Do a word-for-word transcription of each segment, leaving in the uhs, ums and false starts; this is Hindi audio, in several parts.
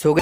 सो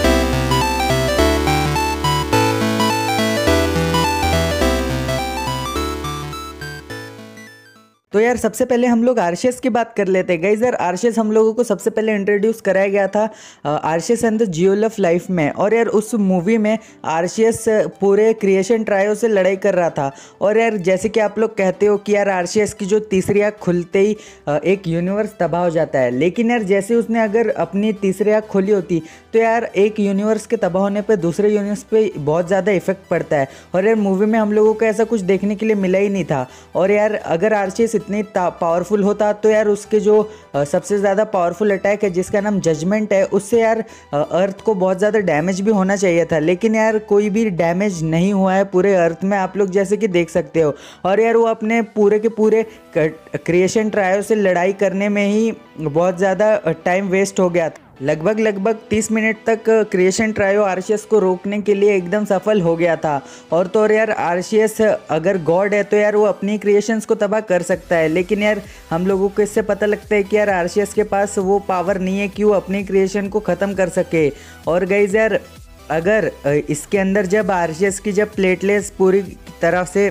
तो यार सबसे पहले हम लोग आरसीएस की बात कर लेते हैं। गाइस यार आरसीएस हम लोगों को सबसे पहले इंट्रोड्यूस कराया गया था RCS and the jewel of life में। और यार उस मूवी में आरसीएस पूरे क्रिएशन ट्रायो से लड़ाई कर रहा था। और यार जैसे कि आप लोग कहते हो कि यार आरसीएस की जो तीसरी आँख खुलते ही एक यूनिवर्स तबाह हो जाता है, लेकिन यार जैसे उसने अगर अपनी तीसरी आँख खोली होती तो यार एक यूनिवर्स के तबाह होने पर दूसरे यूनिवर्स पे बहुत ज़्यादा इफेक्ट पड़ता है। और यार मूवी में हम लोगों को ऐसा कुछ देखने के लिए मिला ही नहीं था। और यार अगर आरसीएस इतनी पावरफुल होता तो यार उसके जो सबसे ज़्यादा पावरफुल अटैक है जिसका नाम जजमेंट है, उससे यार अर्थ को बहुत ज़्यादा डैमेज भी होना चाहिए था, लेकिन यार कोई भी डैमेज नहीं हुआ है पूरे अर्थ में, आप लोग जैसे कि देख सकते हो। और यार वो अपने पूरे के पूरे क्रिएशन ट्रायो से लड़ाई करने में ही बहुत ज़्यादा टाइम वेस्ट हो गया था। लगभग लगभग तीस मिनट तक क्रिएशन ट्रायो आरसीएस को रोकने के लिए एकदम सफल हो गया था। और तो और यार आरसीएस अगर गॉड है तो यार वो अपनी क्रिएशंस को तबाह कर सकता है, लेकिन यार हम लोगों को इससे पता लगता है कि यार आरसीएस के पास वो पावर नहीं है कि वो अपनी क्रिएशन को ख़त्म कर सके। और गाइस यार अगर इसके अंदर जब आरसीएस की जब प्लेटलेट्स पूरी तरह से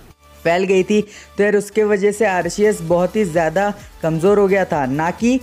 फैल गई थी तो यार उसके वजह से आरसीएस बहुत ही ज़्यादा कमज़ोर हो गया था, ना कि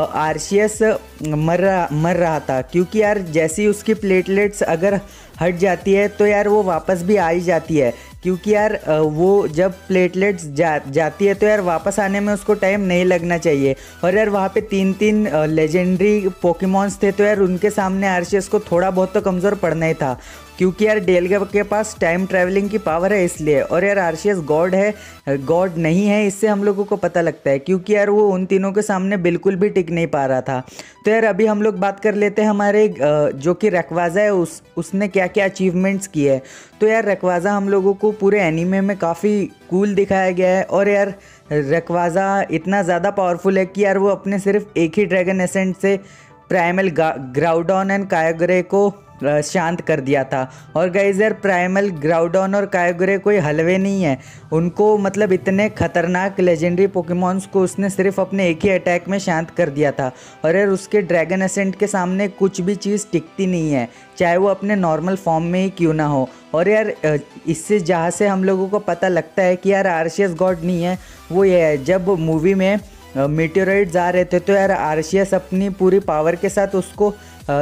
आरसीएस मर रहा मर रहा था। क्योंकि यार जैसी उसकी प्लेटलेट्स अगर हट जाती है तो यार वो वापस भी आ ही जाती है, क्योंकि यार वो जब प्लेटलेट्स जा जाती है तो यार वापस आने में उसको टाइम नहीं लगना चाहिए। और यार वहाँ पे तीन तीन लेजेंडरी पोकेमॉन्स थे तो यार उनके सामने आरसीएस को थोड़ा बहुत तो कमज़ोर पड़ना ही था, क्योंकि यार डेलगा के पास टाइम ट्रैवलिंग की पावर है इसलिए। और यार आरसीएस गॉड है, गॉड नहीं है, इससे हम लोगों को पता लगता है, क्योंकि यार वो उन तीनों के सामने बिल्कुल भी टिक नहीं पा रहा था। तो यार अभी हम लोग बात कर लेते हैं हमारे जो कि रेक्वाजा है उस उसने क्या क्या अचीवमेंट्स किए है। तो यार रेक्वाजा हम लोगों को पूरे एनीमे में काफ़ी कूल दिखाया गया है। और यार रेक्वाजा इतना ज़्यादा पावरफुल है कि यार वो अपने सिर्फ एक ही ड्रैगन एसेंट से प्राइमल ग्राउडॉन एंड कायोगरे को शांत कर दिया था। और गाइस यार प्राइमल ग्राउडॉन और कायोगरे कोई हलवे नहीं है, उनको मतलब इतने खतरनाक लेजेंडरी पोकेमॉन्स को उसने सिर्फ अपने एक ही अटैक में शांत कर दिया था। और यार उसके ड्रैगन एसेंट के सामने कुछ भी चीज़ टिकती नहीं है, चाहे वो अपने नॉर्मल फॉर्म में ही क्यों ना हो। और यार इससे जहाँ से हम लोगों को पता लगता है कि यार आरसीएस गॉड नहीं है वो ये है, जब मूवी में मीटेओराइट्स आ रहे थे तो यार आरसीएस अपनी पूरी पावर के साथ उसको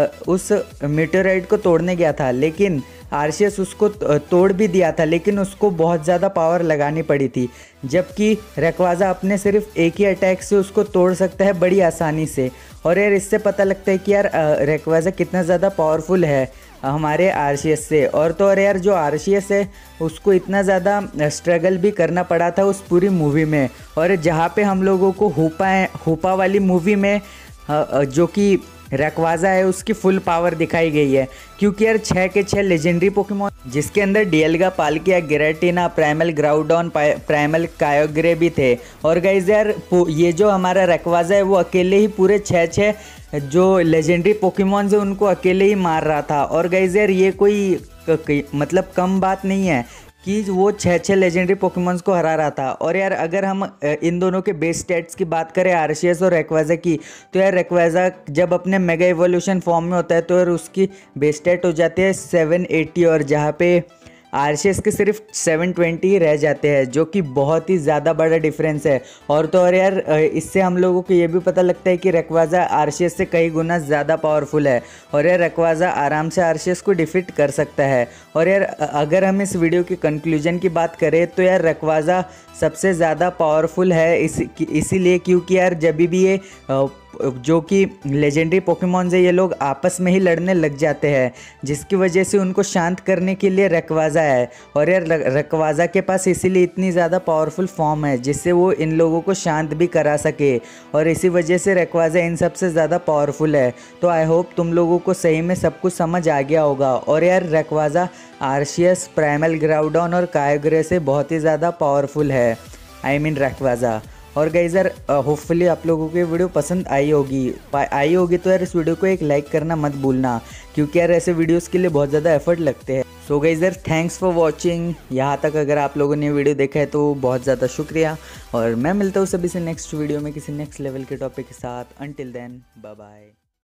उस मीटेओराइट को तोड़ने गया था, लेकिन आरसीएस उसको तोड़ भी दिया था, लेकिन उसको बहुत ज़्यादा पावर लगानी पड़ी थी, जबकि रेक्वाजा अपने सिर्फ एक ही अटैक से उसको तोड़ सकता है बड़ी आसानी से। और यार इससे पता लगता है कि यार रेक्वाजा कितना ज़्यादा पावरफुल है हमारे आरसीएस से। और तो और यार जो आरसीएस है उसको इतना ज़्यादा स्ट्रगल भी करना पड़ा था उस पूरी मूवी में। और जहाँ पे हम लोगों को हुपा हुपा वाली मूवी में जो कि रेक्वाजा है उसकी फुल पावर दिखाई गई है, क्योंकि यार छः के छः लेजेंडरी पोकेमॉन जिसके अंदर Dialga, Palkia, Giratina, primal Groudon, primal Kyogre भी थे। और गाइस यार ये जो हमारा रेक्वाजा है वो अकेले ही पूरे छः छः जो लेजेंडरी पोकेमॉन्स है उनको अकेले ही मार रहा था। और गाइस यार ये कोई मतलब कम बात नहीं है कि वो छः छः लेजेंडरी पोकेमॉन्स को हरा रहा था। और यार अगर हम इन दोनों के बेस स्टैट्स की बात करें आरसीएस और रेक्वाजा की, तो यार रेक्वाजा जब अपने मेगा इवोल्यूशन फॉर्म में होता है तो यार उसकी बेस स्टैट हो जाती है सेवन एटी, और जहाँ पे आरसीएस के सिर्फ सेवन ट्वेंटी ही रह जाते हैं, जो कि बहुत ही ज़्यादा बड़ा डिफरेंस है। और तो और यार इससे हम लोगों को ये भी पता लगता है कि रेक्वाजा आरसीएस से कई गुना ज़्यादा पावरफुल है, और यार रेक्वाजा आराम से आरसीएस को डिफीट कर सकता है। और यार अगर हम इस वीडियो की कंक्लूजन की बात करें तो यार रेक्वाजा सबसे ज़्यादा पावरफुल है इस इसीलिए क्योंकि यार जब भी ये जो कि लेजेंडरी पोकेमॉन्स है ये लोग आपस में ही लड़ने लग जाते हैं, जिसकी वजह से उनको शांत करने के लिए रेक्वाजा है। और यार रेक्वाजा के पास इसीलिए इतनी ज़्यादा पावरफुल फॉर्म है जिससे वो इन लोगों को शांत भी करा सके, और इसी वजह से रेक्वाजा इन सबसे ज़्यादा पावरफुल है। तो आई होप तुम लोगों को सही में सब कुछ समझ आ गया होगा। और यार रेक्वाजा आरसीएस, प्राइमल ग्राउडॉन और कायोग्रे से बहुत ही ज़्यादा पावरफुल है, आई मीन रेक्वाजा। और गाइस यार होपफुली आप लोगों को ये वीडियो पसंद आई होगी आई होगी तो यार इस वीडियो को एक लाइक करना मत भूलना, क्योंकि यार ऐसे वीडियोस के लिए बहुत ज़्यादा एफर्ट लगते हैं। सो गाइस यार थैंक्स फॉर वॉचिंग। यहाँ तक अगर आप लोगों ने वीडियो देखा है तो बहुत ज़्यादा शुक्रिया, और मैं मिलता हूँ सभी से नेक्स्ट वीडियो में किसी नेक्स्ट लेवल के टॉपिक के साथ। Until then bye bye.